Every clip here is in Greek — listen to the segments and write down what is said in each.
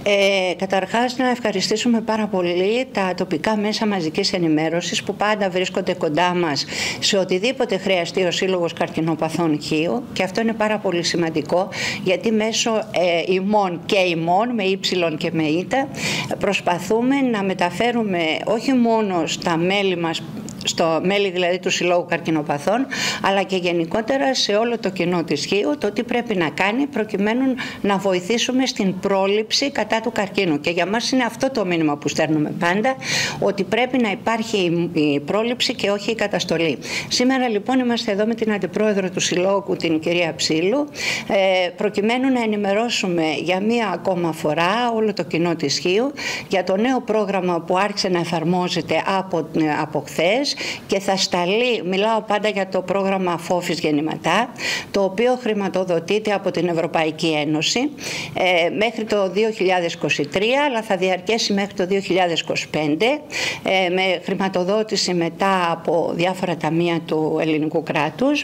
Καταρχάς, να ευχαριστήσουμε πάρα πολύ τα τοπικά μέσα μαζικής ενημέρωσης που πάντα βρίσκονται κοντά μας σε οτιδήποτε χρειαστεί ο Σύλλογος Καρκινοπαθών Χίου, και αυτό είναι πάρα πολύ σημαντικό, γιατί μέσω ημών και ημών, με ύψιλον και με ήτα, προσπαθούμε να μεταφέρουμε όχι μόνο στα μέλη μας, στο μέλη δηλαδή του Συλλόγου Καρκινοπαθών, αλλά και γενικότερα σε όλο το κοινό της Χίου, το τι πρέπει να κάνει προκειμένου να βοηθήσουμε στην πρόληψη κατά του καρκίνου. Και για μας είναι αυτό το μήνυμα που στέλνουμε πάντα, ότι πρέπει να υπάρχει η πρόληψη και όχι η καταστολή. Σήμερα λοιπόν είμαστε εδώ με την Αντιπρόεδρο του Συλλόγου, την κυρία Ψήλου, προκειμένου να ενημερώσουμε για μία ακόμα φορά όλο το κοινό της Χίου για το νέο πρόγραμμα που άρχισε να εφαρμόζεται από χθες και θα σταλεί, μιλάω πάντα για το πρόγραμμα Φόφης Γεννηματά, το οποίο χρηματοδοτείται από την Ευρωπαϊκή Ένωση μέχρι το 2023, αλλά θα διαρκέσει μέχρι το 2025 με χρηματοδότηση μετά από διάφορα ταμεία του ελληνικού κράτους,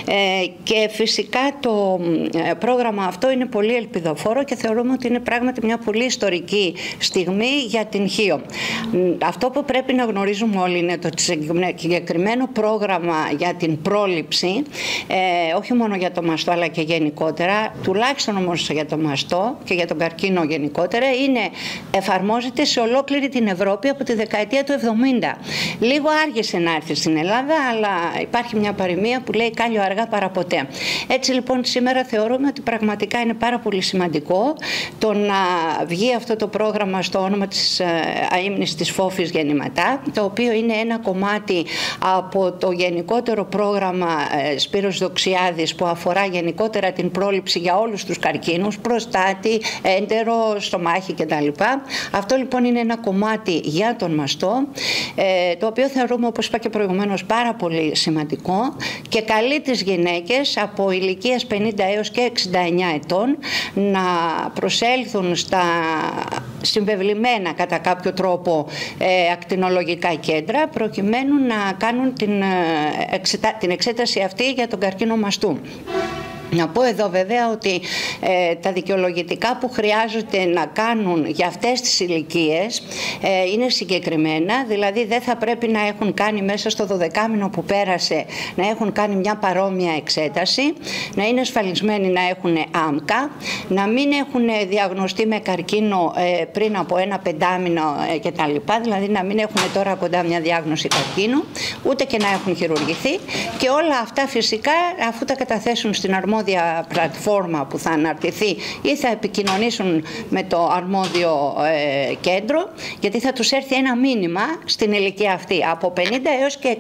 και φυσικά το πρόγραμμα αυτό είναι πολύ ελπιδοφόρο και θεωρούμε ότι είναι πράγματι μια πολύ ιστορική στιγμή για την Χίο. Αυτό που πρέπει να γνωρίζουμε όλοι είναι το συγκεκριμένο πρόγραμμα για την πρόληψη, όχι μόνο για το μαστό αλλά και γενικότερα, τουλάχιστον όμως για το μαστό και για τον καρκίνο γενικότερα, εφαρμόζεται σε ολόκληρη την Ευρώπη από τη δεκαετία του 70. Λίγο άργησε να έρθει στην Ελλάδα, αλλά υπάρχει μια παροιμία που λέει «κάλλιο αργά παρά ποτέ». Έτσι λοιπόν σήμερα θεωρούμε ότι πραγματικά είναι πάρα πολύ σημαντικό το να βγει αυτό το πρόγραμμα στο όνομα της αείμνης της Φόφης Γεννηματά, το οποίο είναι ένα κομμάτι από το γενικότερο πρόγραμμα Σπύρος Δοξιάδης, που αφορά γενικότερα την πρόληψη για όλους τους καρκίνους, προστάτη, έντερο, στομάχι κτλ. Αυτό λοιπόν είναι ένα κομμάτι για τον μαστό, το οποίο θεωρούμε, όπως είπα και προηγουμένως, πάρα πολύ σημαντικό και καλεί τις γυναίκες από ηλικίας 50 έως και 69 ετών να προσέλθουν στα συμβεβλημένα κατά κάποιο τρόπο ακτινολογικά κέντρα, προκειμένου να κάνουν την εξέταση αυτή για τον καρκίνο μαστού. Να πω εδώ βέβαια ότι τα δικαιολογητικά που χρειάζονται να κάνουν για αυτές τις ηλικίες είναι συγκεκριμένα, δηλαδή δεν θα πρέπει να έχουν κάνει μέσα στο 12μηνο που πέρασε, να έχουν κάνει μια παρόμοια εξέταση, να είναι ασφαλισμένοι να έχουν άμκα, να μην έχουν διαγνωστεί με καρκίνο πριν από ένα 5μηνο κτλ. Δηλαδή να μην έχουν τώρα κοντά μια διάγνωση καρκίνου, ούτε και να έχουν χειρουργηθεί, και όλα αυτά φυσικά αφού τα καταθέσουν στην αρμόδια πλατφόρμα που θα αναρτηθεί ή θα επικοινωνήσουν με το αρμόδιο κέντρο, γιατί θα τους έρθει ένα μήνυμα στην ηλικία αυτή από 50 έως και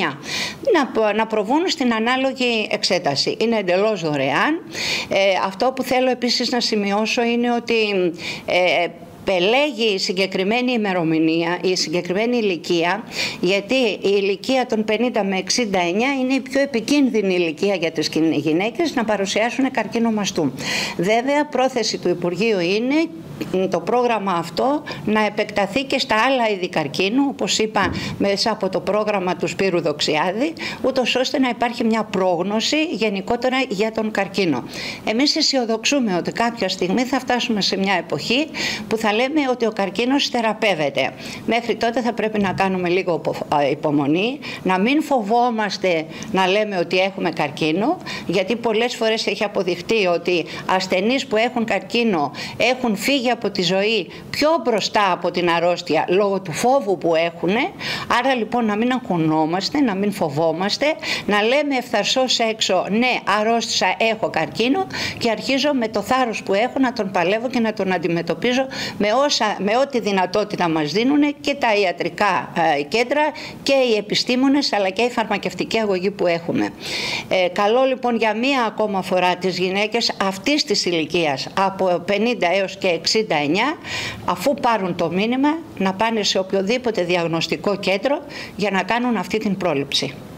69 να προβούν στην ανάλογη εξέταση. Είναι εντελώς δωρεάν. Αυτό που θέλω επίσης να σημειώσω είναι ότι επελέγει η συγκεκριμένη ημερομηνία, η συγκεκριμένη ηλικία, γιατί η ηλικία των 50 με 69 είναι η πιο επικίνδυνη ηλικία για τις γυναίκες να παρουσιάσουν καρκίνο μαστού. Βέβαια, πρόθεση του Υπουργείου είναι το πρόγραμμα αυτό να επεκταθεί και στα άλλα είδη καρκίνου, όπως είπα, μέσα από το πρόγραμμα του Σπύρου Δοξιάδη, ούτως ώστε να υπάρχει μια πρόγνωση γενικότερα για τον καρκίνο. Εμείς αισιοδοξούμε ότι κάποια στιγμή θα φτάσουμε σε μια εποχή που θα λέμε ότι ο καρκίνος θεραπεύεται. Μέχρι τότε θα πρέπει να κάνουμε λίγο υπομονή, να μην φοβόμαστε να λέμε ότι έχουμε καρκίνο, γιατί πολλές φορές έχει αποδειχτεί ότι ασθενείς που έχουν καρκίνο έχουν φύγει από τη ζωή πιο μπροστά από την αρρώστια λόγω του φόβου που έχουν. Άρα λοιπόν να μην αγχωνόμαστε, να μην φοβόμαστε, να λέμε ευθαρσώς έξω ναι, αρρώστησα, έχω καρκίνο, και αρχίζω με το θάρρος που έχω να τον παλεύω και να τον αντιμετωπίζω με ό,τι δυνατότητα μας δίνουν και τα ιατρικά κέντρα και οι επιστήμονες, αλλά και η φαρμακευτική αγωγή που έχουμε. Καλό λοιπόν για μία ακόμα φορά τις γυναίκες αυτής της ηλικίας από 50 έως και 69, αφού πάρουν το μήνυμα, να πάνε σε οποιοδήποτε διαγνωστικό κέντρο για να κάνουν αυτή την πρόληψη.